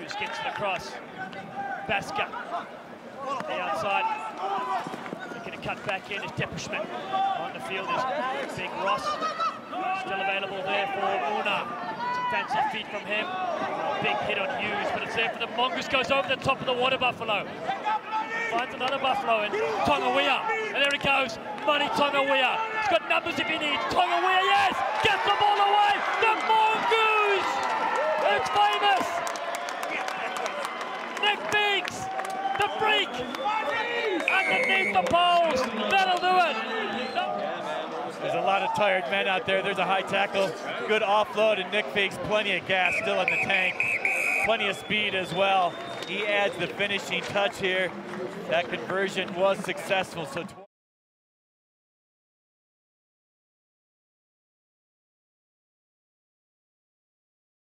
Just gets it across. Basker. The outside. Looking to cut back in is Depperschmidt. On the field is Big Ross. Still available there for Una. Some fancy feet from him. Big hit on Hughes, but it's there for the Mongoose. Goes over the top of the water buffalo. Finds another buffalo in Tongawea. And there he goes. Money Tongawea. He's got numbers if he needs. Tongawea, yes! Gets the ball away! The Mongoose! It's famous! Nick Feakes! The freak! Underneath the poles! That'll do it! There's a lot of tired men out there. There's a high tackle. Good offload, and Nick Feakes, plenty of gas still in the tank. Plenty of speed as well. He adds the finishing touch here. That conversion was successful. So